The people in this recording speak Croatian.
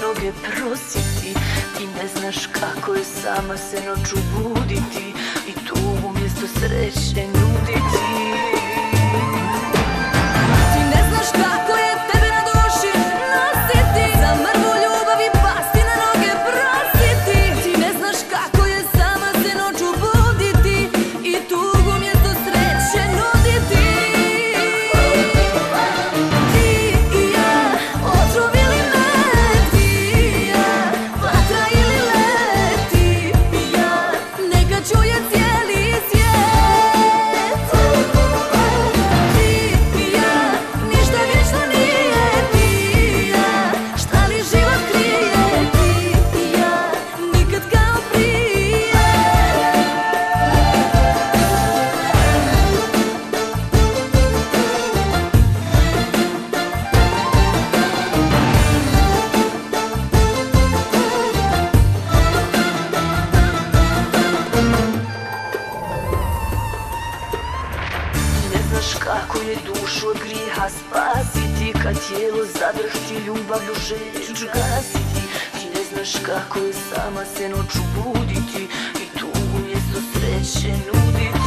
noge prositi. Ti ne znaš kako je sama se noću buditi i tu umjesto sreće nuditi. Ti ne znaš kako je tebe na duši nositi, za mrvu ljubav i pasti na noge prositi. Ti ne znaš kako je sama se noću buditi i tugu umjesto sreće nuditi. Ti i ja, otrov ili med, ti i ja, vatra ili led, ti i ja, neka čuje cijeli svijet. Ti i ja, ništa vječno nije, ti i ja, šta li život krije, ti i ja, nikad kao prije. Ti ne znaš kako je dušu od grijeha spasiti, kad tijelo zadrhti ljubavlju žeđ gasiti. Ti ne znaš kako je sama se noću buditi i tugu umjesto sreće nuditi.